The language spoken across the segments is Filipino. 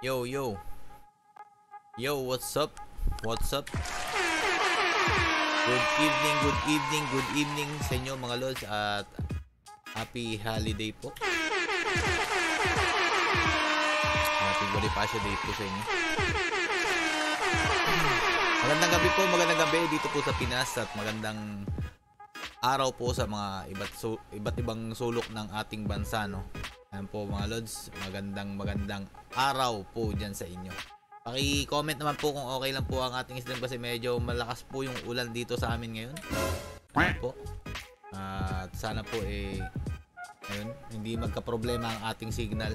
Yo, yo. Yo, what's up? What's up? Good evening sa inyo mga lods at happy holiday po. Happy Bonifacio Day po sa inyo. Magandang gabi po, magandang gabi dito po sa Pinas at magandang araw po sa mga iba't ibang sulok ng ating bansa, no? Ayan po mga lods, magandang araw po dyan sa inyo. Paki-comment naman po kung okay lang po ang ating stream kasi medyo malakas po yung ulan dito sa amin ngayon. Ayan po. At sana po ayun, hindi magka-problema ang ating signal.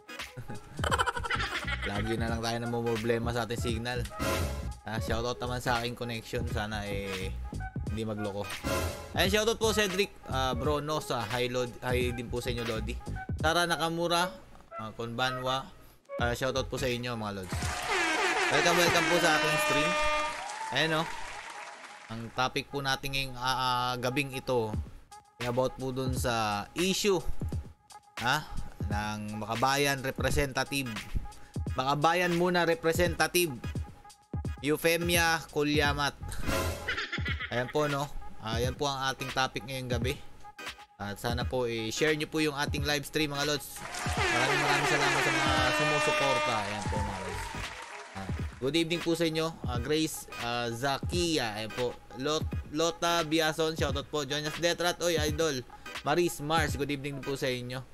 Lagi na lang tayo na problema sa ating signal. Shoutout naman sa aking connection, sana hindi magloko. Ayan, shoutout po Cedric Bronosa, hi din po sa inyo Lodi. Tara Nakamura, Konbanwa, shoutout po sa inyo mga lods. Welcome po sa ating stream. Ayan o, ang topic po natin ngayong gabing ito about po dun sa issue ng Makabayan Representative. Makabayan muna Representative Eufemia Kulyamat. Ayan po, no. Ayan po ang ating topic ngayong gabi. At sana po share nyo po yung ating live stream mga lods. Maraming salamat sa mga sumusuporta. Ayan po mga lods. Good evening po sa inyo. Grace Zakia. Ayan po. Lota Biason. Shoutout po. Jonas Detrat. Oy, idol. Maris Mars. Good evening po sa inyo.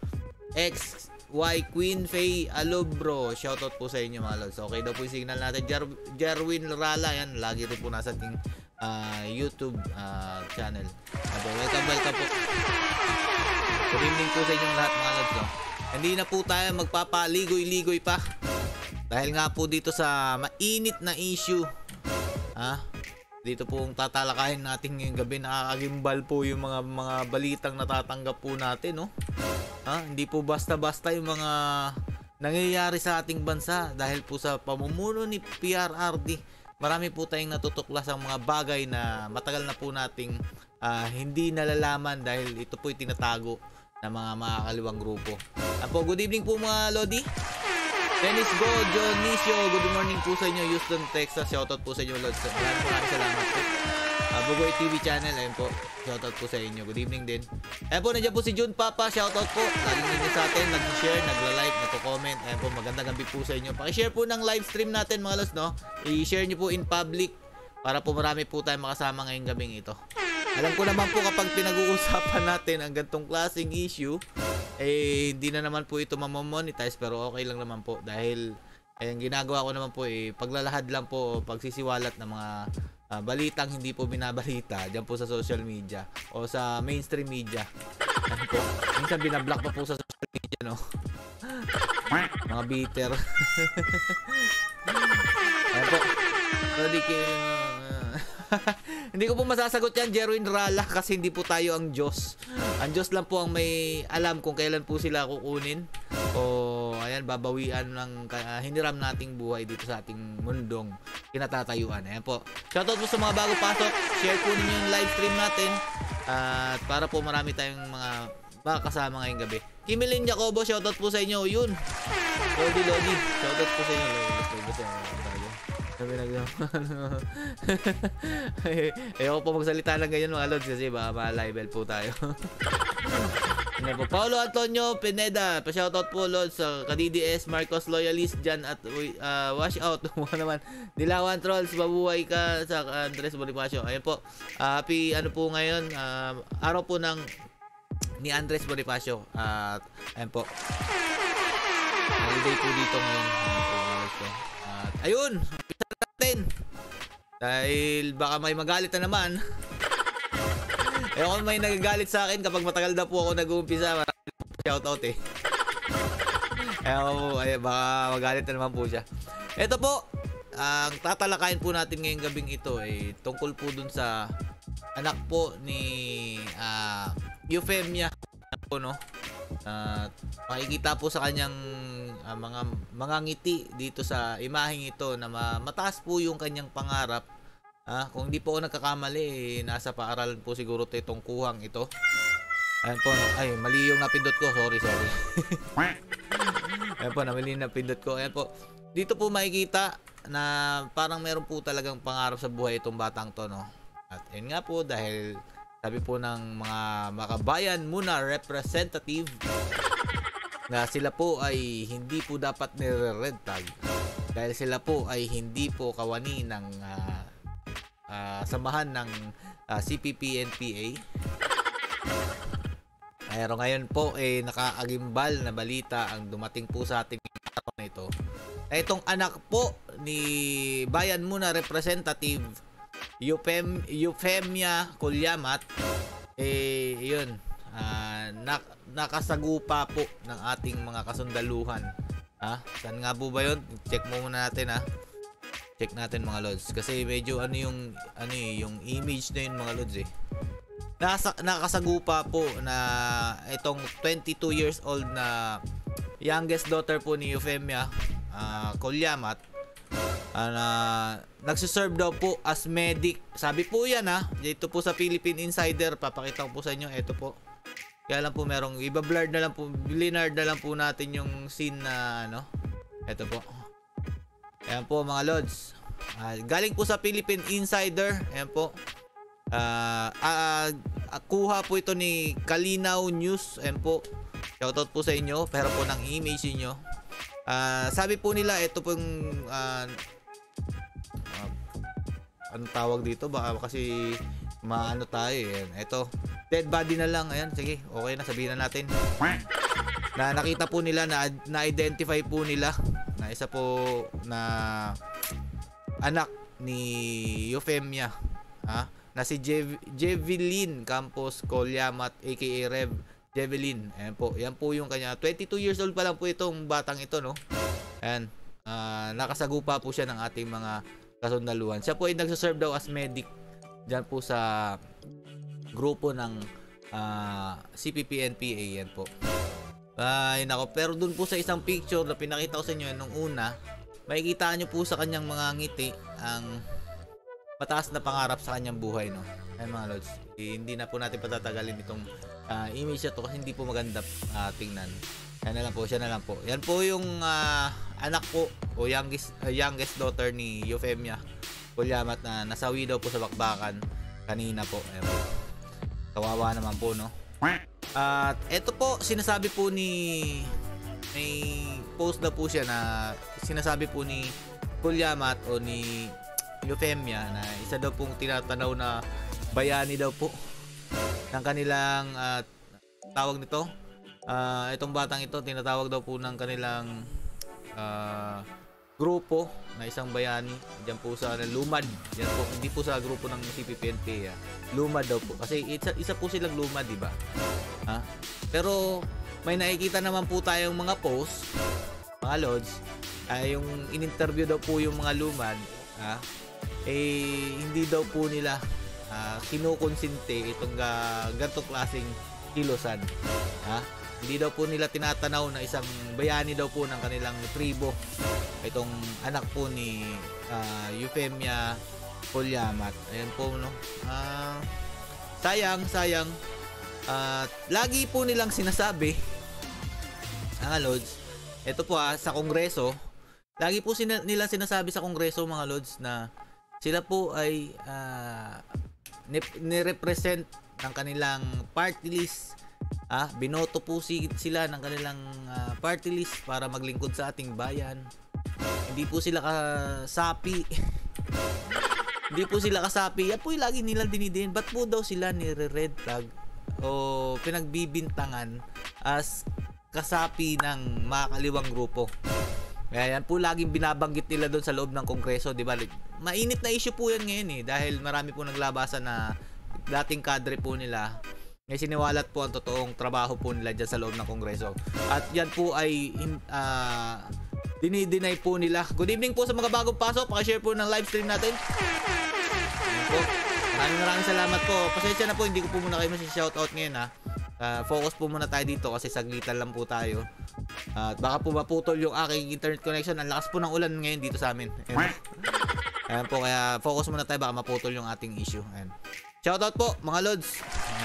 XY Queen Faye Alubro. Shoutout po sa inyo mga lods. Okay daw po yung signal natin. Jerwin Rala. Ayan. Lagi rin po nasa ating YouTube channel. Welcome po. Good evening po sa inyong lahat mga lods, no? Hindi na po tayo magpapaligoy-ligoy pa. Dahil nga po dito sa mainit na issue. Dito pong tatalakayin natin ngayong gabi. Nakakagimbal po yung mga balitang natatanggap po natin, no? Hindi po basta-basta yung mga nangyayari sa ating bansa dahil po sa pamumuno ni PRRD. Marami po tayong natutuklas ang mga bagay na matagal na po nating hindi nalalaman dahil ito po yung tinatago ng mga makakaliwang grupo. Good evening po mga Lodi. Dennis Go, Dionisio, good morning po sa inyo. Houston, Texas, shoutout po sa inyo Lods. Maraming salamat po. Bugoy TV channel, ayun po. Shoutout po sa inyo. Good evening din. Ayun po, nandiyan po si June Papa. Shoutout po. Laging nandiyan sa atin. Nag-share, nagla-like, nagko-comment. Ayun po, magandang gabi po sa inyo. Paki-share po ng live stream natin mga Lods, no? I-share nyo po in public para po marami po tayong makasama ngayong gabing ito. Alam ko naman po kapag pinag-uusapan natin ang gantong klaseng issue, hindi na naman po ito mamamonetize pero okay lang naman po dahil ang ginagawa ko naman po paglalahad lang po, pagsisiwalat ng mga balitang hindi po binabalita dyan po sa social media o sa mainstream media. Po, minsan binablock pa po sa social media, no? Mga bitter. Ayan po. Hindi ko po masasagot yan, Jerwin Rala, kasi hindi po tayo ang Diyos. Ang Diyos lang po ang may alam kung kailan po sila kukunin o ayan, babawian ng hiniram nating buhay dito sa ating mundong kinatatayuan. Ayan po. Shoutout po sa mga bago pasok. Share po ninyo yung live stream natin at para po marami tayong mga makakasama ngayong gabi. Kimilin Jacobo, shoutout po sa inyo. Yun. Lodi. Shoutout po sa inyo. Ayoko po magsalita lang ganyan mga lods kasi baka ma-libel po tayo. Paulo Antonio Pineda, pa-shoutout po lods sa KDDS, Marcos Loyalist dyan at wash out naman. Dilawan Trolls, mabuhay ka sa Andres Bonifacio. Ayun po, happy po ngayon, araw po ng ni Andres Bonifacio at ayun po, holiday po dito ngayon. Ayun, natin dahil baka may magalit na naman. Kung may nagagalit sa akin kapag matagal na po ako nag-uumpisa, shoutout baka magalit na naman po siya. Ito po, ang tatalakayin po natin ngayong gabing ito tungkol po dun sa anak po ni Eufemia po, no? Makikita po sa kanyang mga ngiti dito sa imaheng ito na mataas po yung kanyang pangarap. Kung hindi po ako nagkakamali, nasa paaralan po siguro itong kuhang ito. Ayan po, ay mali yung napindot ko, sorry. Ayan po, mali yung napindot ko. Ayan po, dito po makikita na parang meron po talagang pangarap sa buhay itong batang to, no? At yun nga po, dahil sabi po ng mga makabayan muna representative na sila po ay hindi po dapat nire-red tag dahil sila po ay hindi po kawani ng samahan ng CPP-NPA. Pero ngayon po nakaagimbal na balita ang dumating po sa ating araw na ito. Na itong anak po ni Bayan Muna Representative Euphemia Colyamat yun, nakasagupa po ng ating mga kasundaluhan. Saan nga po ba yun? Check mo muna natin Check natin mga lods kasi medyo yung image na yun mga lods nakasagupa po na itong 22 years old na youngest daughter po ni Euphemia Colyamat na nagsiserve daw po as medic. Sabi po yan dito po sa Philippine Insider, papakita ko po sa inyo. Ito po. Kaya lang po merong iba-blurred na lang po, blinard na lang po natin yung scene na ito po. Ayan po mga lods. Galing po sa Philippine Insider. Ayan po. Kuha po ito ni Kalinaw News. Ayan po. Shoutout po sa inyo. Pero po ng image niyo. Sabi po nila ito pong anong tawag dito? Baka kasi maano tayo Ayan. Ito. Dead body na lang. Ayan. Sige. Okay na. Sabihin na natin. Na nakita po nila na-identify po nila na isa po na anak ni Euphemia na si Jevelyn Campos Colyamat aka Rev Jevelyn. Ayan po. Yan po yung kanya. 22 years old pa lang po itong batang ito, no? Ayan. Nakasagupa po siya ng ating mga kasundaluhan. Siya po ay nagsaserve daw as medic dyan po sa grupo ng CPP-NPA. Yan po. Ay nako, pero dun po sa isang picture na pinakita ko sa inyo nung una, makikita nyo po sa kanyang mga ngiti ang mataas na pangarap sa kanyang buhay, no? Ay mga lods, hindi na po natin patatagalin itong image na to kasi hindi po maganda tingnan. Yan na lang po, siya na lang po. Yan po yung anak po o youngest daughter ni Euphemia Colyamat na nasawi daw po sa bakbakan kanina po. Ayan po. Kawawa naman po, no? At eto po, sinasabi po may post na po siya na sinasabi po ni Colyamat o ni Euphemia na isa daw pong tinatanaw na bayani daw po ng kanilang tawag nito. Itong batang ito tinatawag daw po ng kanilang grupo na isang bayani diyan po sa Lumad. Yan po, hindi po sa grupo ng CPP-NPA. Lumad daw po kasi isa po silang Lumad, di ba? Pero may nakikita naman po tayong mga post, mga lods, yung in-interview daw po yung mga Lumad, hindi daw po nila kinukonsinte itong ganitong klaseng kilosan. Hindi daw po nila tinatanaw na isang bayani daw po ng kanilang tribo itong anak po ni Euphemia Colyamat. Ayan po, no? Sayang. Lagi po nilang sinasabi, mga lods, ito po sa Kongreso, lagi po nilang sinasabi sa Kongreso, mga lods, na sila po ay ni-represent ng kanilang party list. Binoto po sila ng kanilang party list para maglingkod sa ating bayan. Hindi po sila kasapi. Hindi po sila kasapi. Yan po yung lagi nilang dinidiin. Ba't po daw sila nire-red flag o pinagbibintangan as kasapi ng makakaliwang grupo? Kaya yan po laging binabanggit nila doon sa loob ng Kongreso, di ba? Mainit na issue po yan ngayon dahil marami po naglabasan na dating kadre po nila. May siniwalat po ang totoong trabaho po nila dyan sa loob ng Kongreso. At yan po ay dinideny po nila. Good evening po sa mga bagong pasok. Pakishare po ng live stream natin. Ayan po. Maraming salamat po. Pasensya na po, hindi ko po muna kayo masi-shoutout ngayon focus po muna tayo dito kasi saglitan lang po tayo. At baka po maputol yung aking internet connection. Ang lakas po ng ulan ngayon dito sa amin. Ayan po, kaya focus muna tayo, baka maputol yung ating issue. Ayan. Shoutout po mga lods.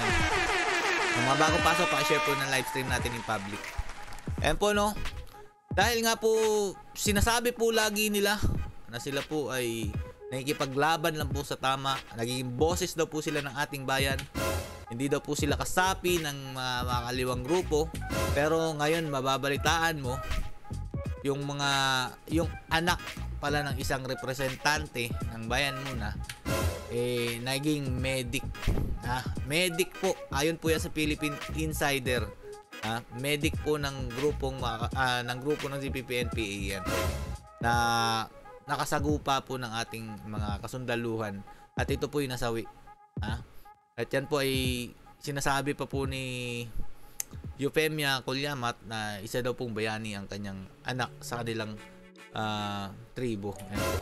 Ayan. Yung mga bagong pasok, pakishare po ng live stream natin in public. Ayan po, no? Dahil nga po, sinasabi po lagi nila na sila po ay nakikipaglaban lang po sa tama. Nagiging boses daw po sila ng ating bayan. Hindi daw po sila kasapi ng mga kaliwang grupo. Pero ngayon, mababalitaan mo, yung anak pala ng isang representante ng bayan muna, naging medic. Medic po. Ayon po yan sa Philippine Insider. Medic po ng grupo ng CPP-NPA yan, na nakasagupa po ng ating mga kasundaluhan, at ito po yung nasawi. At yan po ay sinasabi pa po ni Eufemia Colyamat na isa daw pong bayani ang kanyang anak sa kanilang tribo.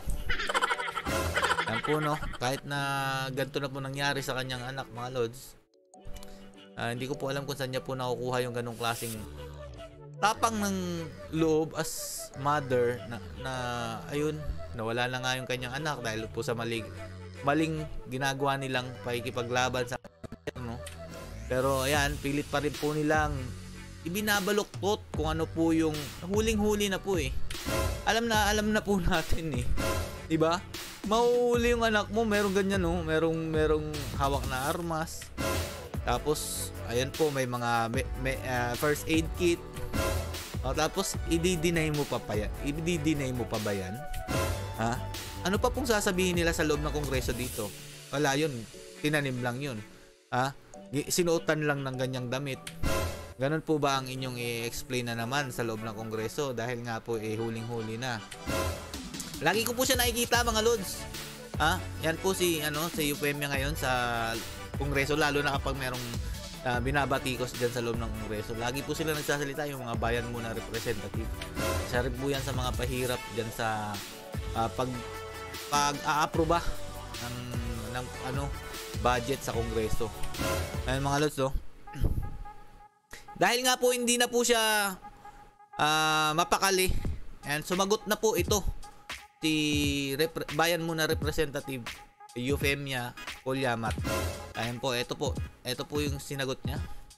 Yan po, no, kahit na ganito na po nangyari sa kanyang anak, mga lods, hindi ko po alam kung saan niya po nakukuha yung ganong klaseng tapang ng loob as mother na ayun, nawala na nga yung kanyang anak dahil po sa maling ginagawa nilang pakikipaglaban sa no. Pero ayan, pilit pa rin po nilang ibinabaluktot kung ano po yung huling-huli na po. Alam na po natin, 'di ba? Mahuhuli yung anak mo, merong ganyan, no, merong hawak na armas. Tapos, ayan po, may mga first aid kit. Tapos, i-deny mo pa ba yan? Ano pa pong sasabihin nila sa loob ng kongreso dito? Wala yun. Tinanim lang yun. Sinuotan lang ng ganyang damit. Ganon po ba ang inyong i-explain na naman sa loob ng kongreso? Dahil nga po, huling-huli na. Lagi ko po siya nakikita, mga lods. Yan po si Eufemia ngayon sa kongreso, lalo na kapag merong binabatikos dyan sa loob ng kongreso. Lagi po sila nagsasalita, yung mga bayan muna representative. Isa rin po yan sa mga pahirap dyan sa pag-a-aproba ng budget sa kongreso. Ayun, mga lods, dahil nga po hindi na po siya mapakali, and sumagot na po ito si bayan muna representative Eufemia Colyamat. Ayun po, ito po yung sinagot niya.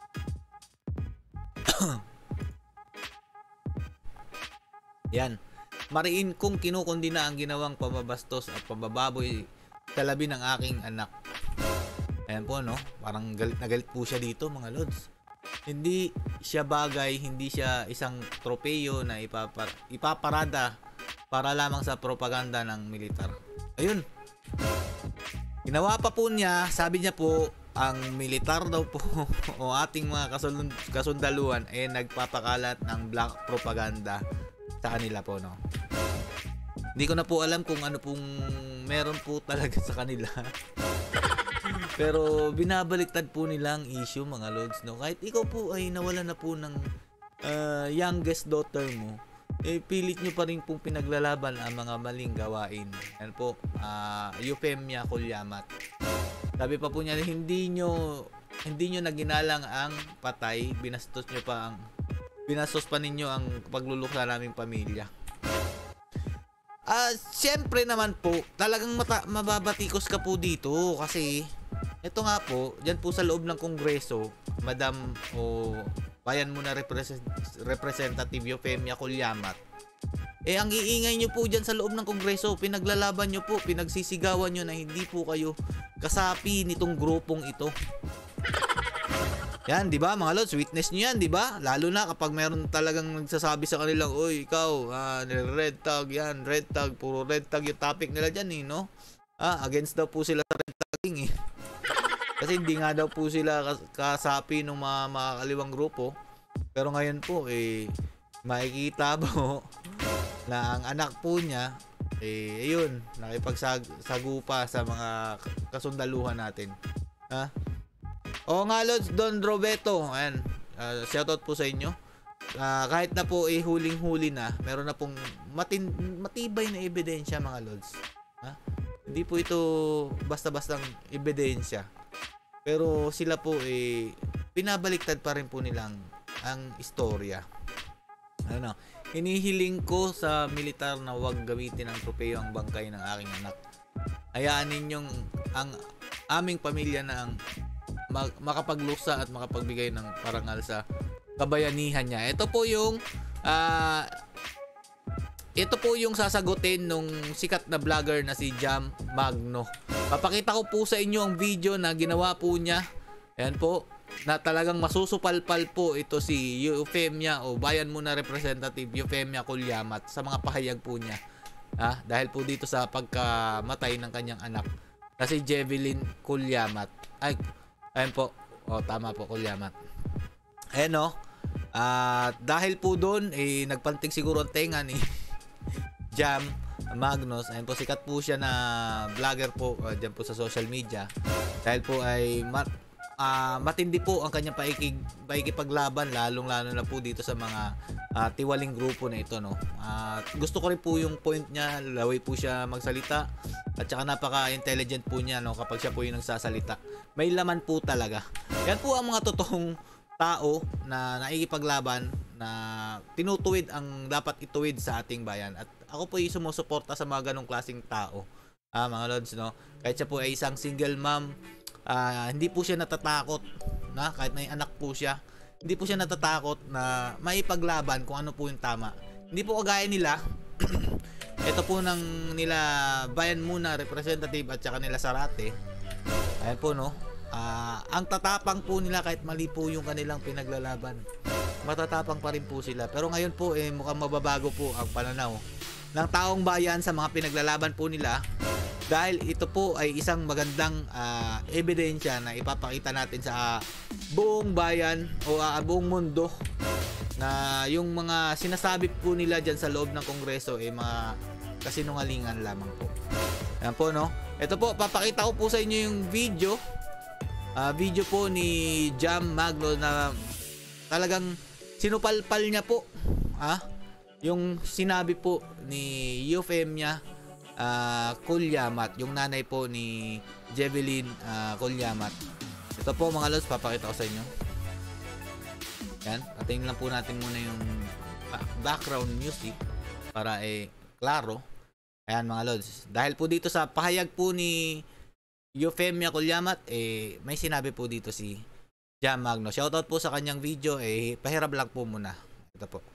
Yan. Mariin kong kinukundina ang ginawang pambabastos at pambababoy sa labi ng aking anak. Ayan po, no? Parang galit na galit po siya dito, mga lods. Hindi siya bagay, hindi siya isang tropeyo na ipaparada para lamang sa propaganda ng militar. Ayun. Ginawa pa po niya, sabi niya po, ang militar daw po o ating mga kasundaluhan ay nagpapakalat ng black propaganda sa kanila po, no? Hindi ko na po alam kung ano pong meron po talaga sa kanila. Pero binabaliktad po nila ang issue, mga lods, no? Kahit ikaw po ay nawala na po ng youngest daughter mo, pilit nyo pa rin pong pinaglalaban ang mga maling gawain. Yan po, Eufemia Colyamat. Sabi pa po niya, hindi nyo naginalang ang patay, binastos pa ninyo ang pagluluksa naming pamilya. Siyempre naman po, talagang mababatikos ka po dito kasi ito nga po, dyan po sa loob ng kongreso, Madam o bayan mo na representative Eufemia Colyamat, ang iingay nyo po dyan sa loob ng kongreso, pinaglalaban nyo po, pinagsisigawan nyo na hindi po kayo kasapi nitong grupong ito. Yan, di ba, mga lods, witness nyo yan, di ba? Lalo na kapag meron talagang nagsasabi sa kanilang, oy, ikaw, red tag yan, red tag, puro red tag yung topic nila dyan, no? Against daw po sila sa red tagging, Kasi hindi nga daw po sila kasapi ng mga kaliwang grupo. Pero ngayon po, makikita mo na ang anak po niya, ayun, nakipagsagupa sa mga kasundaluhan natin. O nga, Lods, Don Roberto, ayan, shoutout po sa inyo. Kahit na po huling-huli na, meron na pong matibay na ebidensya, mga Lods. Hindi po ito basta-bastang ebidensya. Pero sila po pinabaliktad pa rin po nilang ang istorya. Hinihiling ko sa militar na huwag gamitin ng tropeyo ang bangkay ng aking anak. Hayaan ninyong ang aming pamilya na ang makapaglusa at makapagbigay ng parangal sa kabayanihan niya. Ito po yung ito po yung sasagutin nung sikat na vlogger na si Jam Magno. Papakita ko po sa inyo ang video na ginawa po niya. Ayan po, na talagang masusupalpal po ito si Euphemia o bayan muna representative Euphemia Kulyamat sa mga pahayag po niya. Dahil po dito sa pagkamatay ng kanyang anak na si Jevelyn Kulyamat. Ayun po. Tama po, Kulyamat. Ayan o. Dahil po doon, nagpanting siguro ang tenga ni Jam Magnus. Ayun po, sikat po siya na vlogger po dyan po sa social media. Dahil po ay matindi po ang kanyang paikipaglaban, lalong-lalo na po dito sa mga tiwaling grupo na ito, no. Gusto ko rin po yung point niya, laway po siya magsalita at saka napaka-intelligent po niya, no, kapag siya po yung nagsasalita. May laman po talaga. Yan po ang mga totoong tao na naikipaglaban, na tinutuwid ang dapat ituwid sa ating bayan. At ako po yung sumusuporta sa mga ganong klaseng tao, mga lods, no. Kahit siya po ay isang single mom, hindi po siya natatakot na kahit may anak po siya, hindi po siya natatakot na maipaglaban kung ano po yung tama. Hindi po kagaya nila ito po ng nila bayan muna representative at saka nila Sarate. Ayan po, no. Ang tatapang po nila kahit mali po yung kanilang pinaglalaban, matatapang pa rin po sila. Pero ngayon po mukhang mababago po ang pananaw ng taong bayan sa mga pinaglalaban po nila. Dahil ito po ay isang magandang ebidensya na ipapakita natin sa buong bayan o buong mundo na yung mga sinasabi po nila dyan sa loob ng Kongreso ay mga kasinungalingan lamang po. Ayan po, no. Ito po, papakita ko po sa inyo yung video. Video po ni Jam Magno na talagang sinupalpal niya po. Yung sinabi po ni Euphemia Kulyamat, yung nanay po ni Jevelyn Kulyamat. Ito po mga lods, papakita ko sa inyo. Yan, patingin lang po natin muna yung background music para klaro. Ayan mga lods, dahil po dito sa pahayag po ni Euphemia Kulyamat, may sinabi po dito si Jam Magno. Shoutout po sa kanyang video, pahirap lang po muna. Ito po.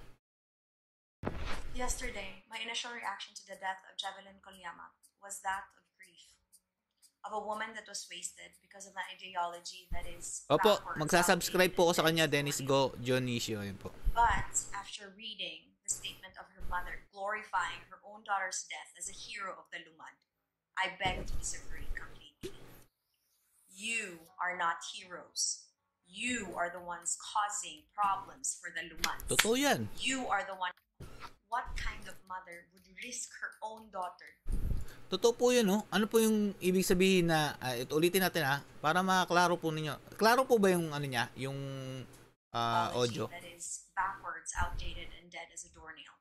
Yesterday, my initial reaction to the death of Jevelyn Kulyamat was that of grief. Of a woman that was wasted because of an ideology that is Opo, magsasubscribe po ako sa kanya, Dennis Go Dionisio. Yun po. But after reading the statement of her mother glorifying her own daughter's death as a hero of the Lumad, I beg to disagree completely. You are not heroes. You are the ones causing problems for the Lumads. Totoo yan. You are the one. What kind of mother would risk her own daughter? Totoo po yun, no? Ano po yung ibig sabihin na, ito ulitin natin para maklaro po ninyo. Klaro po ba yung ano niya, yung audio? That is backwards, outdated, and dead as a doornail.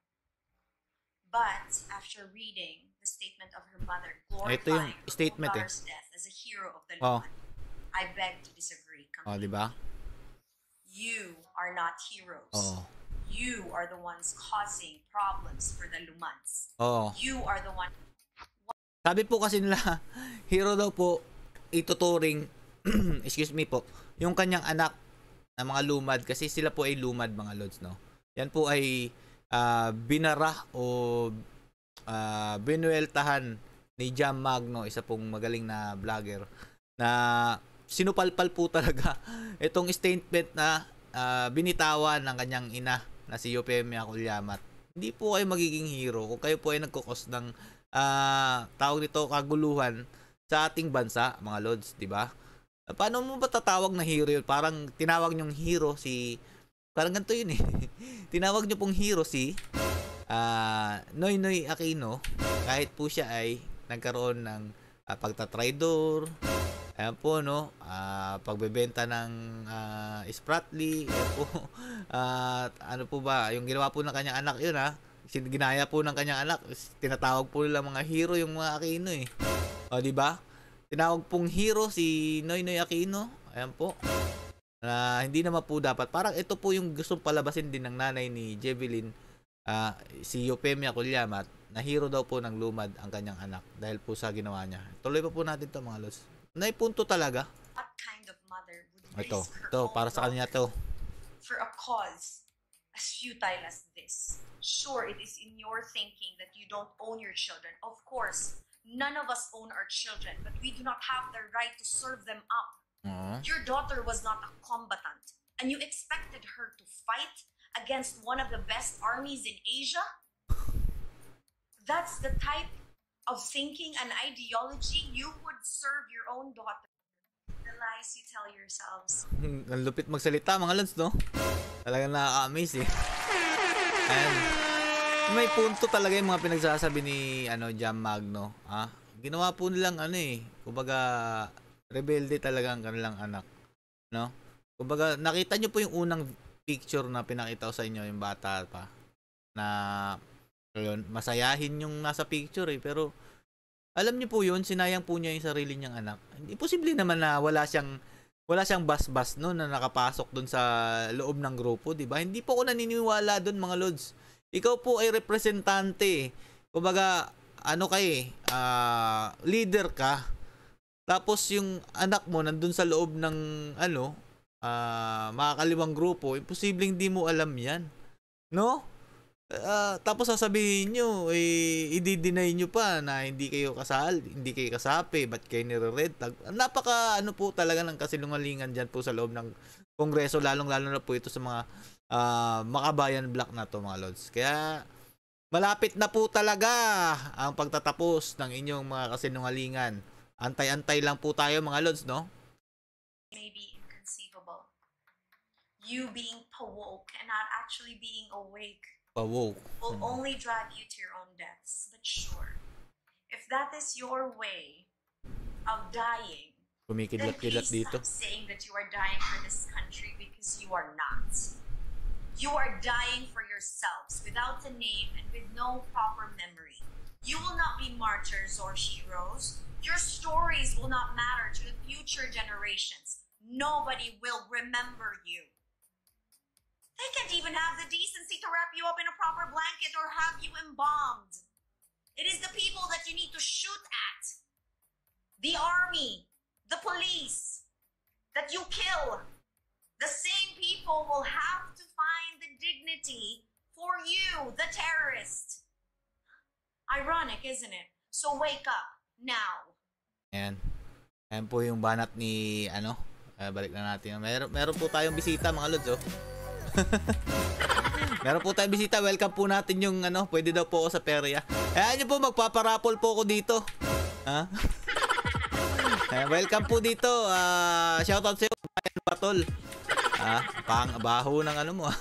But after reading the statement of her mother glorifying her daughter's death as a hero of the Lumad, I beg to disagree completely. Diba? You are not heroes. You are the ones causing problems for the Lumads. You are the one. Sabi po kasi nila, hero daw po ituturing, excuse me po, yung kanyang anak na mga lumad, kasi sila po ay lumad mga lods, no. Yan po ay binara o binueltahan ni Jam Magno, isa pong magaling na vlogger, na sinupalpal po talaga itong statement na binitawan ng kanyang ina na si Euphemia Kulyamat. Hindi po kayo magiging hero kung kayo po ay nagkukos ng tawag nito kaguluhan sa ating bansa, mga lods, di ba? Paano mo ba tatawag na hero yun? Parang tinawag nyong hero si, parang ganito yun tinawag nyo pong hero si Noynoy Aquino, kahit po siya ay nagkaroon ng pagtatraidor, ayan po, no, pagbebenta ng Spratly, ayan po, ano po ba, yung ginawa po ng kanyang anak yun, ginaya po ng kanyang anak, tinatawag po nila mga hero yung mga Aquino di ba? Tinawag pong hero si Noynoy Aquino, ayan po, na hindi naman po dapat. Parang ito po yung gustong palabasin din ng nanay ni Jevelyn, si Euphemia Kulyamat, na hero daw po ng lumad ang kanyang anak dahil po sa ginawa niya. Tuloy pa po natin to mga lods. Naipunto talaga. What kind of mother would Ito risk her para sa kanya to. for a cause, a as futile as this. Sure, it is in your thinking that you don't own your children. Of course, none of us own our children, but we do not have the right to serve them up. Your daughter was not a combatant, and you expected her to fight against one of the best armies in Asia? That's the type of thinking and ideology you would serve your own daughter. The lies you tell yourselves. Ang lupit magsalita mga lods, no? Talagang nakaka-amaze eh. And may punto talaga yung mga pinagsasabi ni Jam Magno. Ginawa po nilang kumbaga rebelde talaga ang kanilang anak, no? Kumbaga nakita nyo po yung unang picture na pinakita ko sa inyo, yung bata pa na ayun, masayahin yung nasa picture pero alam niyo po yun, sinayang po niya yung sarili niyang anak. Hindi posible naman na wala siyang bas-bas no na nakapasok doon sa loob ng grupo, 'di ba? Hindi po ako naniniwala doon mga lods. Ikaw po ay representante. Kumbaga leader ka. Tapos yung anak mo nandun sa loob ng makakaliwang grupo, imposibleng hindi mo alam 'yan. No? Tapos sasabihin nyo, i-deny nyo pa na hindi kayo kasapi, ba't kayo nire-red tag? Napaka po talaga ng kasinungalingan dyan po sa loob ng Kongreso, lalong-lalo na po ito sa mga makabayan block na to mga lods. Kaya malapit na po talaga ang pagtatapos ng inyong mga kasinungalingan. Antay-antay lang po tayo mga lods, no? Maybe inconceivable. You being awoke and not actually being awake will only drag you to your own deaths. But sure, if that is your way of dying, then please stop saying that you are dying for this country, because you are not. You are dying for yourselves without a name and with no proper memory. You will not be martyrs or heroes. Your stories will not matter to the future generations. Nobody will remember you. They can't even have the decency to wrap you up in a proper blanket or have you embalmed. It is the people that you need to shoot at. The army, the police, that you kill. The same people will have to find the dignity for you, the terrorist. Ironic, isn't it? So wake up, now. Ayan po yung banat ni, balik na natin. Meron po tayong bisita mga lods, Meron po tayong bisita. Welcome po natin yung pwede daw po ako sa perya. Ayan nyo po, magpaparapol po ako dito. Welcome po dito. Shoutout sa'yo, Brian Batol. Baho ng mo.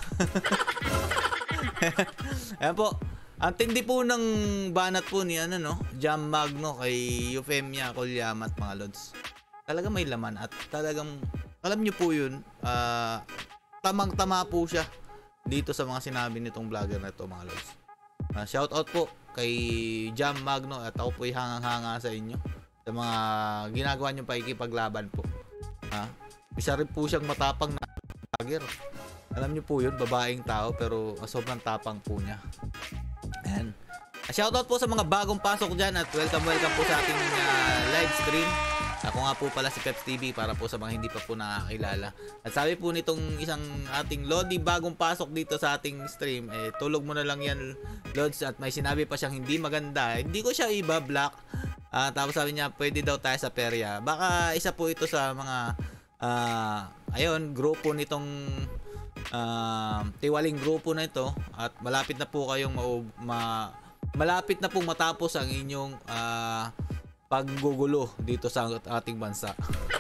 Ayan po. Ang tindi po ng banat po ni Jam Magno kay Euphemia Colyamat mga lods. Talaga may laman at talagang alam nyo po yun, tamang-tama po siya dito sa mga sinabi nitong vlogger na ito mga lods. Shout out po kay Jam Magno at ako po ay hangang-hanga sa inyo sa mga ginagawa nyo pakikipaglaban po. Isa rin po siyang matapang na vlogger. Alam nyo po yun, babaeng tao pero sobrang tapang po niya. Ayan. Shout out po sa mga bagong pasok dyan at welcome po sa ating live stream. Ako nga po pala si Peps TV para po sa mga hindi pa po nakakilala. At sabi po nitong isang ating Lodi bagong pasok dito sa ating stream, tulog mo na lang yan Lods, at may sinabi pa siyang hindi maganda. Hindi ko siya iba-block. Tapos sabi niya pwede daw tayo sa perya. Baka isa po ito sa mga grupo nitong tiwaling grupo na ito at malapit na po kayong malapit na pong matapos ang inyong paggugulo dito sa ating bansa.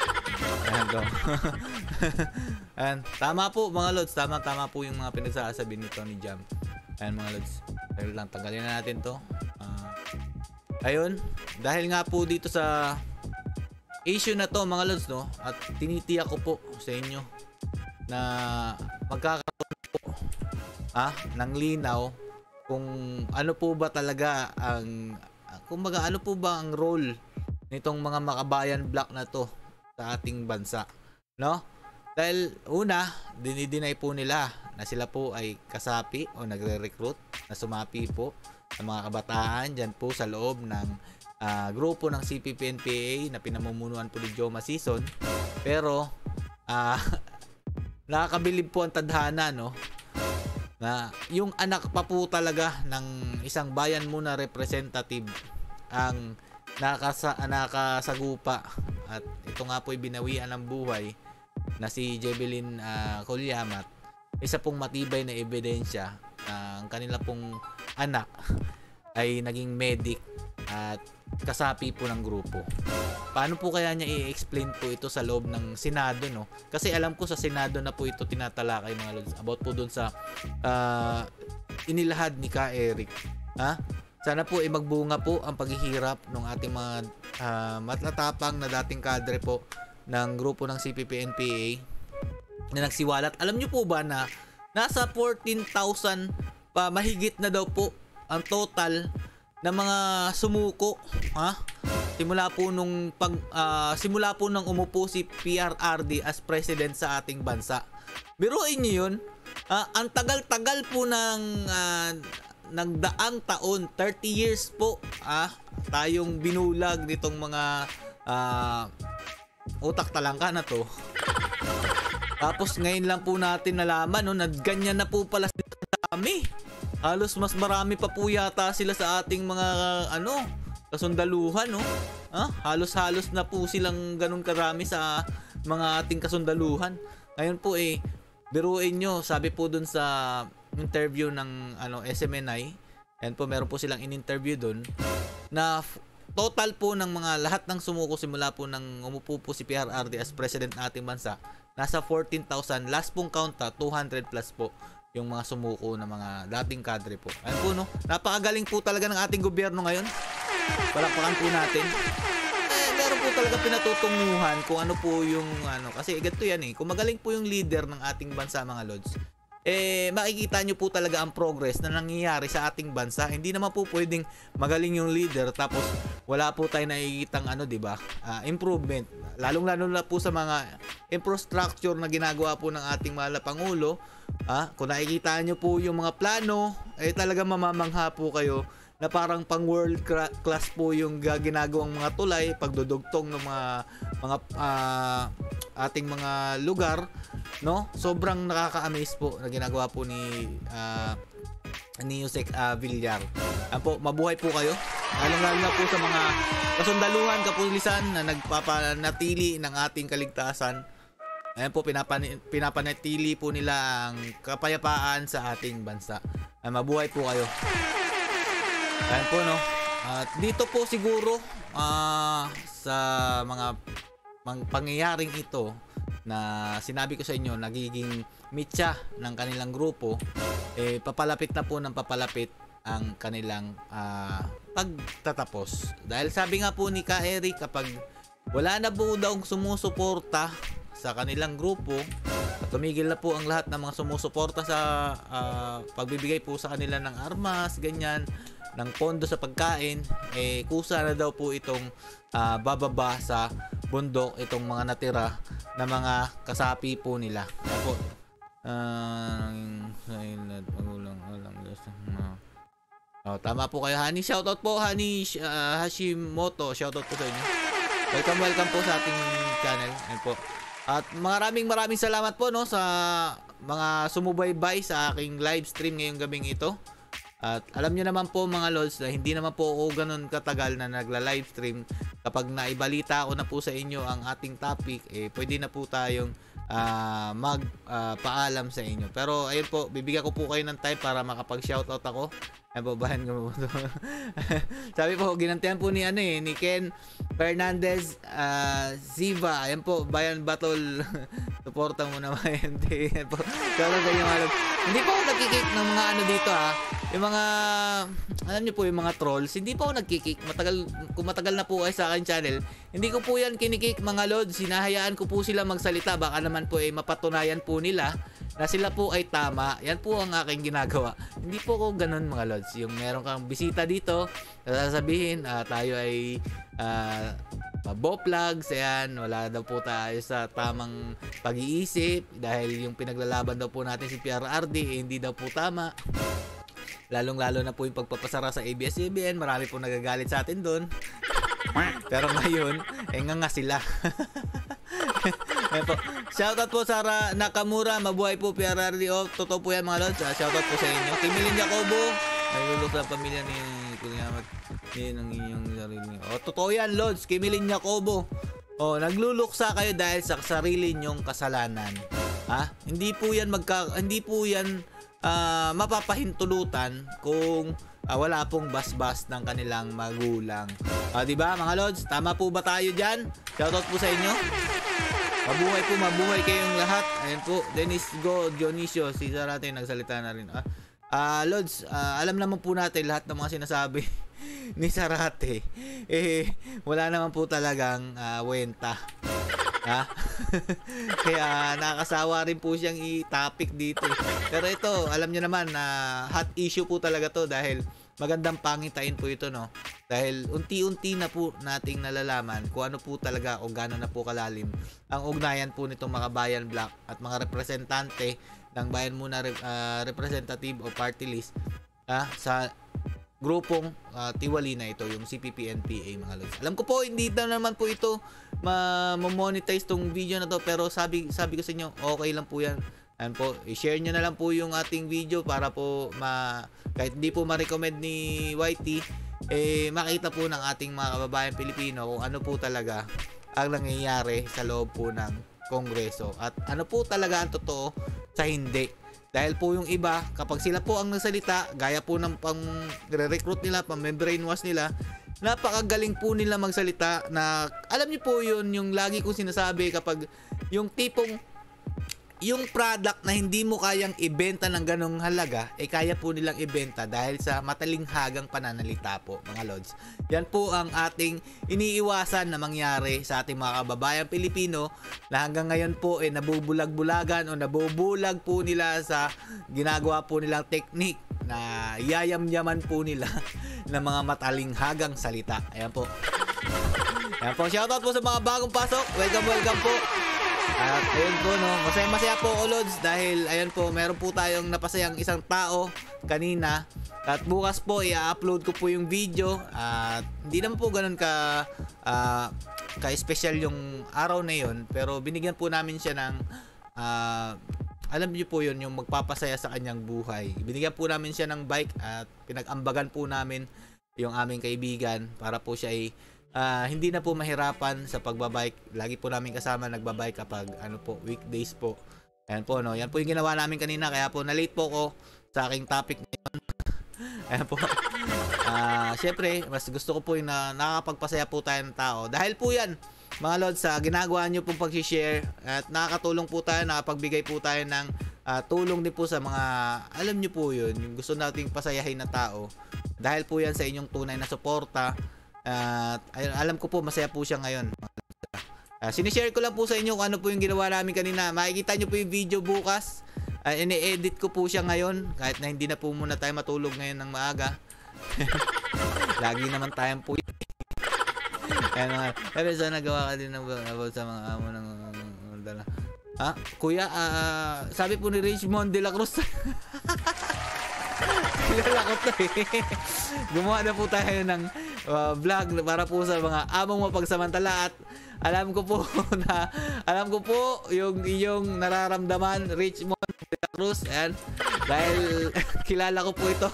Ayan, tama po mga lods, tama po yung mga pinagsasabi nito ni Jam. Ayan mga lods, dahil lang tanggalin na natin to. Ayun, dahil nga po dito sa issue na to mga lods, no, at tinitiyak ko po sa inyo na magkakaroon po ng linaw kung ano po ba talaga ang kumbaga ano po ba ang role nitong mga makabayan block na to sa ating bansa, no? Dahil una, dinideny po nila na sila po ay kasapi o nagre-recruit na sumapi po sa mga kabataan dyan po sa loob ng grupo ng CPP-NPA na pinamumunuan po ni Joma Sison. Pero nakakabilib po ang tadhana, no? na yung anak pa po talaga ng isang bayan muna representative ang nakasagupa at ito nga po binawian ng buhay na si Jebelyn Colyamat. Isa pong matibay na ebidensya ang kanila pong anak ay naging medic at kasapi po ng grupo. Paano po kaya niya i-explain po ito sa loob ng Senado, no? Kasi alam ko sa Senado na po ito tinatalakay mga lods about po dun sa inilahad ni Ka Eric. Ha? Sana po magbunga po ang paghihirap ng ating mga matatapang na dating kadre po ng grupo ng CPP-NPA na nagsiwalat. Alam niyo po ba na nasa 14,000 pa mahigit na daw po ang total na mga sumuko, ha? Simula po nung umupo si PRRD as president sa ating bansa. Biruin niyo 'yun. Ang tagal-tagal po ng nagdaang taon, 30 years po, tayong binulag nitong mga utak talangka na to. Tapos ngayon lang po natin nalaman, no, na ganyan na po pala sila dami. Halos mas marami pa po yata sila sa ating mga kasundaluhan, no? Halos-halos na po silang ganun karami sa mga ating kasundaluhan. Ngayon po biruin nyo, sabi po dun sa interview ng SMNI, yan po, meron po silang in-interview dun, na total po ng mga lahat ng sumuko simula po nang umupo po si PRRD as president ng ating bansa, nasa 14,000, last pong count 200 plus po yung mga sumuko na mga dating kadre po. Ayun po, no? Napakagaling po talaga ng ating gobyerno ngayon. Palakpakan po natin. Meron po talaga pinatutunguhan kung ano po yung kasi ganito yan kung magaling po yung leader ng ating bansa mga lods, makikita nyo po talaga ang progress na nangyayari sa ating bansa. Hindi naman po pwedeng magaling yung leader tapos wala po tayo nakikitang di ba? Improvement. Lalong-lalo na po sa mga infrastructure na ginagawa po ng ating mahal na Pangulo. Kung nakikita nyo po yung mga plano, talaga mamamangha po kayo na parang pang world class po yung ginagawang mga tulay, pagdudugtong ng mga ating mga lugar, no? Sobrang nakaka-amaze po na ginagawa po ni Yusek Villar. Po, mabuhay po kayo. Lalo na po sa mga kasundaluhan, kapulisan na nagpapanatili ng ating kaligtasan. Ayan po, pinapanatili po nila ang kapayapaan sa ating bansa. Mabuhay po kayo. Ayan po, no? At dito po siguro sa mga pangyayaring ito na sinabi ko sa inyo, nagiging mitya ng kanilang grupo, papalapit na po ng papalapit ang kanilang pagtatapos. Dahil sabi nga po ni Ka Eric, kapag wala na po daw sumusuporta sa kanilang grupo, tumigil na po ang lahat ng mga sumusuporta sa pagbibigay po sa kanila ng armas, ganyan, ng pondo sa pagkain, kusa na daw po itong bababa sa bundok itong mga natira na mga kasapi po nila. Po, tama po kayo, Hani. Shoutout po, Hani Hashimoto. Shoutout po sa inyo. Welcome po sa ating channel. Ayan po. At maraming salamat po, no, sa mga sumubaybay sa aking live stream ngayong gabing ito. At alam niyo naman po mga lods na hindi naman po ako ganun katagal na nagla-live stream. Kapag naibalita ko na po sa inyo ang ating topic, pwede na po tayong magpaalam sa inyo. Pero ayun po, bibigyan ko po kayo ng time para makapag-shoutout ako. Ayan po, bahan ko po. Sabi po, ginantihan po ni Ken Fernandez Ziva. Ayan po, Bayan Battle. Suporta mo naman. Hindi po. Hindi po ako nagkikik ng mga dito yung mga, alam niyo po, yung mga trolls, hindi po ako nagkikik. Kung matagal na po kayo sa akin channel, hindi ko po yan kinikik mga lods. Sinahayaan ko po sila magsalita. Baka naman po mapatunayan po nila na sila po ay tama. Yan po ang aking ginagawa. Hindi po ako ganun mga lods. Yung meron kang bisita dito, sasabihin, tayo ay boplugs, ayan, wala daw po tayo sa tamang pag-iisip dahil yung pinaglalaban daw po natin si PRRD, hindi daw po tama. Lalong-lalo na po yung pagpapasara sa ABS-CBN, marami po nagagalit sa atin doon. Pero ngayon, nga sila. Ayan po. Shoutout po Sara Nakamura, mabuhay po PRRD. Oh, totoo po yan mga lods. Shoutout po sa inyo. Kimilin Jacobo, naglulok sa pamilya ni Kunyamat. Yan ang inyong sarili. Oh, totoo yan lods. Kimilin Jacobo. Oh, nagluluksa kayo dahil sa sarili nyong kasalanan. Ha? Hindi po yan mapapahintulutan kung wala pong basbas ng kanilang magulang. 'Di ba mga lods? Tama po ba tayo diyan? Shoutout po sa inyo. Mabuhay kayong lahat. Ayun po, Dennis Go Dionisio, si Sarate nagsalita na rin. Lods, alam naman po natin lahat ng mga sinasabi ni Sarate. Wala naman po talagang wenta. Ha? Kaya nakakasawa rin po siyang i-topic dito. Pero ito, alam niyo naman na hot issue po talaga to dahil magandang pangitain po ito, no? Dahil unti-unti na po nating nalalaman kung ano po talaga o gaano na po kalalim ang ugnayan po nitong mga Bayan Black at mga representante ng Bayan Muna representative o party list sa grupong tiwali na ito, yung CPP-NPA mga lods. Alam ko po hindi na naman po ito ma-monetize tong video na to, pero sabi ko sa inyo, okay lang po yan. Ayan po, i-share nyo na lang po yung ating video para po kahit hindi po ma-recommend ni YT, makita po ng ating mga kababayan Pilipino kung ano po talaga ang nangyayari sa loob po ng Kongreso at ano po talaga ang totoo sa hindi. Dahil po yung iba, kapag sila po ang nagsalita, gaya po ng pang-recruit nila, pang-brainwash nila, napakagaling po nila magsalita na, alam niyo po yun, yung lagi kong sinasabi kapag yung tipong, yung product na hindi mo kayang ibenta ng ganong halaga, kaya po nilang ibenta dahil sa matalinghagang pananalita po, mga lods. Yan po ang ating iniiwasan na mangyari sa ating mga kababayan Pilipino na hanggang ngayon po nabubulag-bulagan o nabubulag po nila sa ginagawa po nilang technique na yayam-yaman po nila ng mga matalinghagang salita. Ayan po. Ayan po, shoutout po sa mga bagong pasok. Welcome po. At ayun po, no, masaya po ako lods dahil ayun po, meron po tayong napasayang isang tao kanina at bukas po i-upload ko po yung video at hindi naman po ganun ka-special yung araw na yun, pero binigyan po namin siya ng alam niyo po yun, yung magpapasaya sa kanyang buhay. Binigyan po namin siya ng bike at pinag-ambagan po namin yung aming kaibigan para po siya ay hindi na po mahirapan sa pagbabike. Lagi po namin kasama nagbabike kapag weekdays po. Ayan po, no. Yan po yung ginawa namin kanina, kaya po na-late po ko sa aking topic ngayon. Ayan po. Syempre, mas gusto ko po yung nakakapagpasaya po tayo ng tao. Dahil po yan, mga lods, sa ginagawa nyo pong pag-share at nakakatulong po tayo, nakapagbigay po tayo ng tulong din po sa mga, alam nyo po yun, yung gusto nating pasayahin na tao. Dahil po yan sa inyong tunay na suporta. Alam ko po masaya po siya ngayon. Sinishare ko lang po sa inyo kung ano po yung ginawa namin kanina. Makikita nyo po yung video bukas. Ini-edit ko po siya ngayon kahit na hindi na po muna tayo matulog ngayon ng maaga. Lagi naman tayong po pero sana nagawa ka din about sa mga amo ng dala. Kuya, sabi po ni Richmond de la Cruz. Kilala ko to Gumawa na po tayo ng vlog para po sa mga among mapagsamantala at alam ko po yung iyong nararamdaman, Richmond de la Cruz. Ayan. Dahil kilala ko po ito.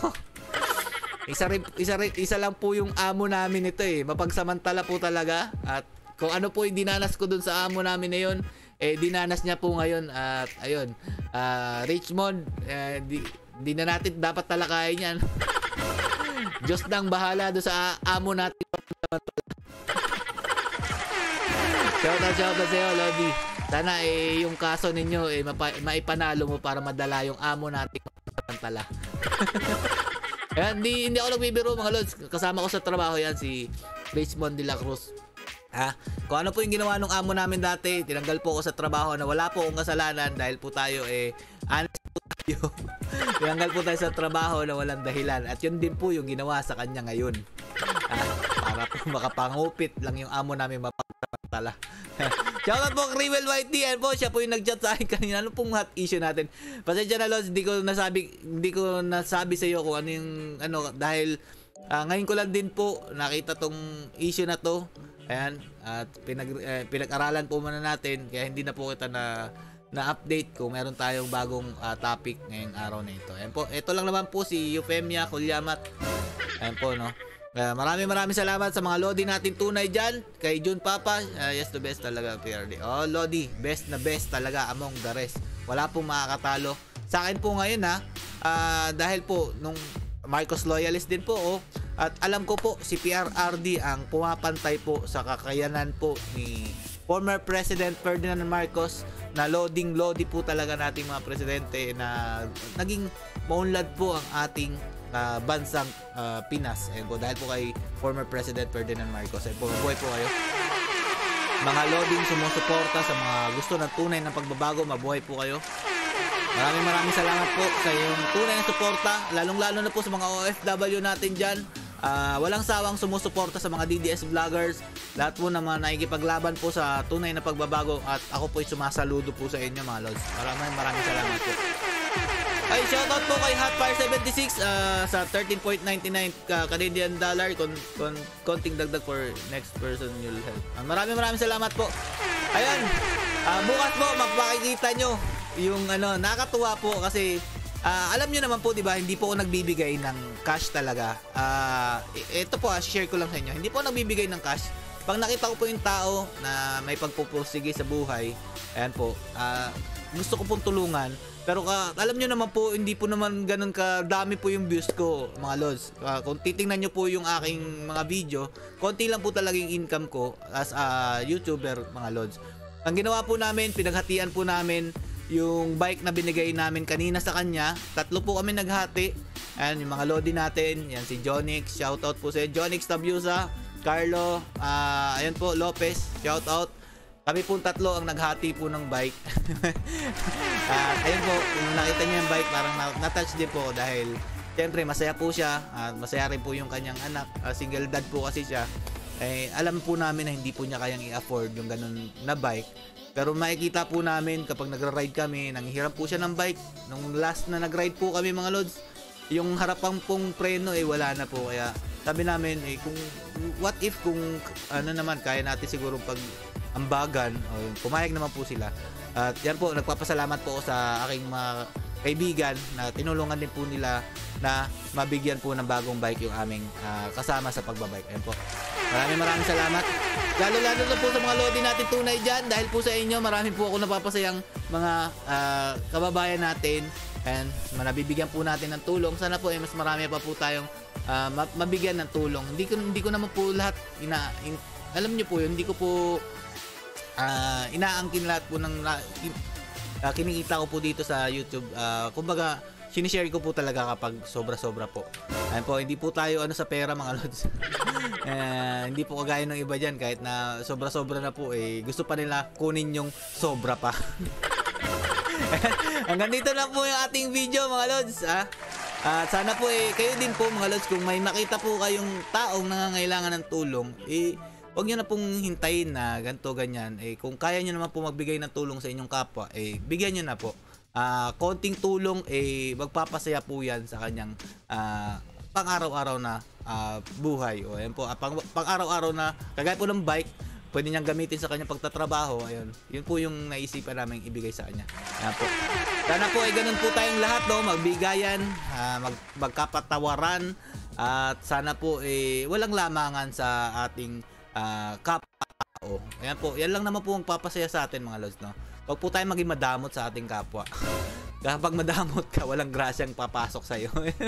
Isa lang po yung amo namin ito mapagsamantala po talaga at kung ano po yung dinanas ko dun sa amo namin na yun, dinanas niya po ngayon at ayun, Richmond, di na natin dapat talakayin yan. Diyos nang bahala doon sa amo natin. Shoutout sa'yo, Lodi. Sana yung kaso ninyo maipanalo mo para madala yung amo natin pantala. Hindi ako nagbibiro mga lods. Kasama ko sa trabaho yan si Richmond de la Cruz. Kung ano po yung ginawa ng amo namin dati, tinanggal po ako sa trabaho na wala po akong kasalanan dahil po tayo honest po tayo. Tinanggal po tayo sa trabaho na walang dahilan at yun din po yung ginawa sa kanya ngayon. Para po makapangupit lang yung amo namin mapagpapatala. Shoutout po kay Rivel YT. Ayan po, siya po yung nag-chat sa akin kanina. Ano pong hot issue natin? Pasensya na Lods, hindi ko nasabi sa iyo kung ano yung dahil Ngayon ko lang din po nakita tong issue na to. Ayan, at pinag-aralan po muna natin, kaya hindi na po kita na-update kung meron tayong bagong topic ngayong araw na ito. Ayan po, ito lang naman po si Euphemia Kulyamat. Ayan po, no. Maraming salamat sa mga Lodi natin tunay dyan. Kay Jun Papa, yes, the best talaga, PRD. Oh, Lodi, best na best talaga among the rest. Wala pong makakatalo. Sa akin po ngayon dahil po nung Marcos loyalist din po, at alam ko po si PRRD ang pumapantay po sa kakayanan po ni former President Ferdinand Marcos na lodi po talaga nating mga presidente na naging maunlad po ang ating bansang Pinas. Ayun po, dahil po kay former President Ferdinand Marcos. Ayun po, mabuhay po kayo. Mga loding sumusuporta sa mga gusto ng tunay ng pagbabago, mabuhay po kayo. Maraming salamat po sa iyong tunay na suporta, lalong-lalo na po sa mga OFW natin dyan. Walang sawang sumusuporta sa mga DDS vloggers, lahat po na mga nakikipaglaban po sa tunay na pagbabago, at ako po ay sumasaludo po sa inyo mga lods. Maraming salamat po. Ay, shoutout po kay Hotfire76 sa 13.99 Canadian dollar, konting dagdag for next person you'll help. Maraming salamat po. Ayan, bukas po mapakikita nyo yung nakakatuwa po kasi alam nyo naman po, di ba, hindi po ako nagbibigay ng cash talaga. Ito po, share ko lang sa inyo. Hindi po ako nagbibigay ng cash. Pag nakita ko po yung tao na may pagpupursige sa buhay, ayan po, gusto ko pong tulungan. Pero alam nyo naman po, hindi po naman ganun kadami po yung views ko, mga lods. Kung titingnan nyo po yung aking mga video, konti lang po talaga yung income ko as a YouTuber, mga lods. Ang ginawa po namin, pinaghatian po namin yung bike na binigay namin kanina sa kanya. 3 po kami naghati. Ayan, yung mga lodi natin. Yan si Jonix. Shoutout po sa Jonix Tabiusa, Carlo, ayan po, Lopez. Shoutout. Kami po 3 ang naghati po ng bike. Ayun po, kung nakita niyo yung bike, parang na-touch din po dahil siyempre masaya po siya. Masaya rin po yung kanyang anak. Single dad po kasi siya. Alam po namin na hindi po niya kayang i-afford yung ganun na bike. Pero makikita po namin kapag nagra-ride kami, nanghihiram po siya ng bike. Nung last na nag-ride po kami, mga lods, yung harapang pong preno wala na po. Kaya sabi namin, kung what if kung naman, kaya natin siguro pag ambagan, pumayag naman po sila. At yan po, nagpapasalamat po sa aking mga kaibigan na tinulungan din po nila na mabigyan po ng bagong bike yung aming kasama sa pagbabike. Ayan po. Maraming salamat. Lalo na po sa mga lodi natin tunay dyan. Dahil po sa inyo, marami po ako napapasayang mga kababayan natin. And nabibigyan po natin ng tulong. Sana po mas marami pa po tayong mabigyan ng tulong. Hindi ko naman po lahat alam niyo po yun, hindi ko po inaangkin lahat po ng kinikita ko po dito sa YouTube. Kumbaga, sinishare ko po talaga kapag sobra-sobra po. Ayun po, hindi po tayo sa pera, mga lods. Hindi po kagaya ng iba dyan, kahit na sobra-sobra na po, gusto pa nila kunin yung sobra pa. Hanggang dito na po yung ating video, mga lods. At sana po kayo din po, mga lods, kung may makita po kayong taong nangangailangan ng tulong, huwag nyo na pong hintayin na ganito, ganyan. Kung kaya nyo naman po magbigay ng tulong sa inyong kapwa, bigyan nyo na po. Konting tulong, magpapasaya po yan sa kanyang pang-araw-araw na buhay. O, ayan po, pang-araw-araw na, kagaya po ng bike, pwede niyang gamitin sa kanyang pagtatrabaho. Ayun, yun po yung naisipan namin ibigay sa kanya. Ayan po. Sana po ganun po tayong lahat, no? Magbigayan, magkapatawaran, at sana po walang lamangan sa ating kapwa. Ayan po, yan lang naman po ang papasaya sa atin, mga lods, no? Huwag po tayong maging madamot sa ating kapwa. Kapag madamot ka, walang grasyang papasok sa'yo.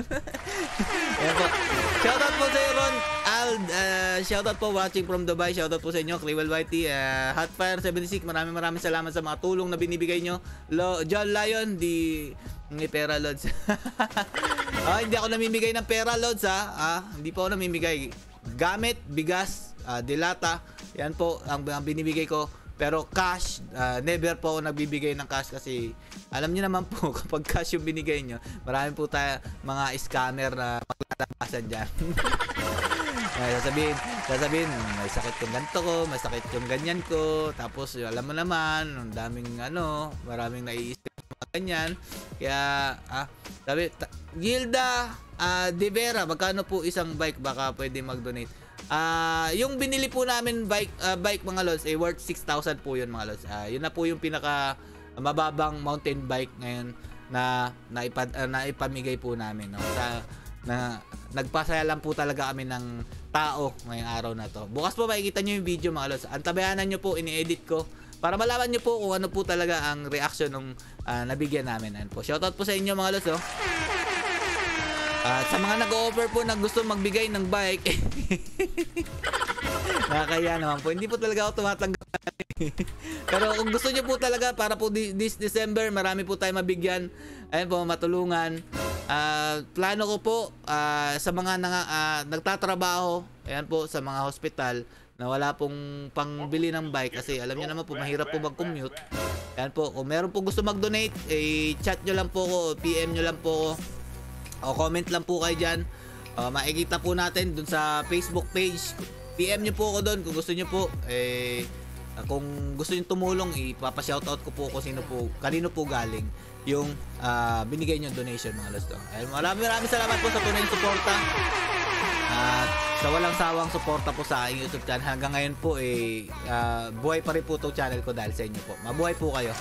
Ayan po. Shoutout po sa Ron Ald. Shoutout po watching from Dubai. Shoutout po sa inyo, Kriwel Whitey, Hotfire76. Maraming salamat sa mga tulong na binibigay nyo. John Lion, ni Pera Lods. Hindi ako namimigay ng Pera Lods, hindi po ako namimigay. Gamit, bigas, dilata, yan po ang binibigay ko. Pero cash, never po ako nagbibigay ng cash kasi alam niyo naman po kapag cash yung binigay nyo, marami po tayo mga scammer na maglalabasan dyan. sasabihin, may sakit yung ganito ko, may sakit yung ganyan ko, tapos alam mo naman, ang daming maraming naiisip mga ganyan. Kaya, sabi, Gilda De Vera, magkano po isang bike? Baka pwede mag-donate. Yung binili po namin bike mga lods, worth 6,000 po yun mga lods. Yun na po yung pinaka mababang mountain bike ngayon na ipamigay po namin, no? Nagpasaya lang po talaga kami ng tao ngayong araw na to. Bukas po makikita nyo yung video mga lods. Antabayanan nyo po, ini-edit ko para malaman nyo po kung ano po talaga ang reaction ng nabigyan namin. Ayan po. Shoutout po sa inyo mga lods, oh. At sa mga nag-o-offer po na gusto magbigay ng bike, nakakaya naman po. Hindi po talaga ako tumatanggap. Pero kung gusto nyo po talaga, para po this December, marami po tayo mabigyan. Ayan po, matulungan. Plano ko po sa mga nagtatrabaho, ayan po, sa mga hospital na wala pong pangbili ng bike kasi alam niyo naman po, mahirap po mag-commute. Ayan po, kung meron po gusto mag-donate, chat nyo lang po ko, PM nyo lang po ko, o comment lang po kayo dyan. Makikita po natin dun sa Facebook page. PM nyo po ako dun kung gusto nyo po. Kung gusto nyo tumulong, ipapa-shoutout ko po kung kanino po galing yung binigay nyo donation mga lods. Maraming salamat po sa tunay na suporta. At sa walang sawang suporta po sa aking YouTube channel. Hanggang ngayon po, buhay pa rin po itong channel ko dahil sa inyo po. Mabuhay po kayo.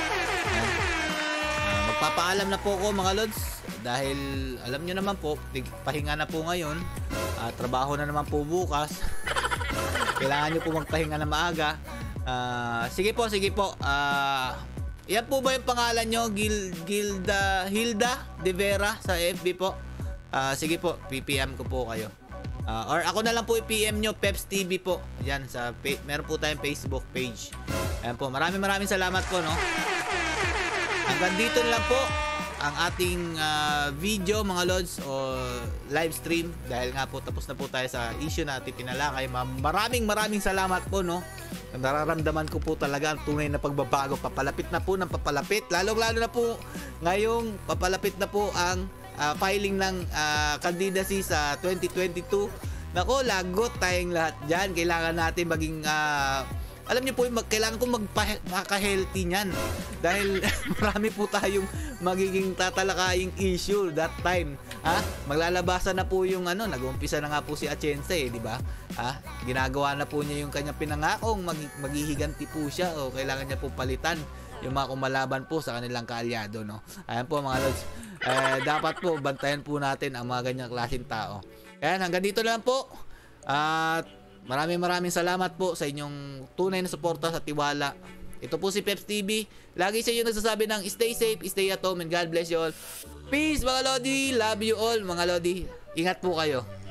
Magpapaalam na po ako mga lods dahil alam nyo naman po, pahinga na po ngayon, trabaho na naman po bukas. Kailangan nyo po magpahinga na maaga. Sige po. Yan po ba yung pangalan nyo? Hilda De Vera sa FB po. Sige po, PPM ko po kayo. Or ako na lang po i-PM nyo, Peps TV po. Yan, meron po tayong Facebook page. Ayan po, maraming salamat po, no? Hanggang dito lang po ang ating video mga lods o live stream dahil nga po tapos na po tayo sa issue na ating pinalakay. Maraming salamat po, no? Nararamdaman ko po talaga ang tunay na pagbabago. Papalapit na po ng papalapit. Lalo na po ngayong papalapit na po ang filing ng candidacy sa 2022. Nako, lagot tayong lahat dyan. Kailangan natin maging alam niyo po, kailangan kong magpaka-healthy niyan. Dahil marami po tayong magiging tatalakaing issue that time. Maglalabasan na po yung nag-umpisa na nga po si Atienza di ba? Ginagawa na po niya yung kanyang pinangakong maghihiganti po siya o kailangan niya po palitan yung mga kumalaban po sa kanilang kaalyado, no? Ayan po mga lods. Dapat po bantayan po natin ang mga ganyang klaseng tao. Ayan, hanggang dito lang po. At maraming salamat po sa inyong tunay na suporta sa tiwala. Ito po si Peps TV. Lagi sa inyo nagsasabi ng stay safe, stay at home, and God bless you all. Peace mga Lodi. Love you all mga Lodi. Ingat po kayo.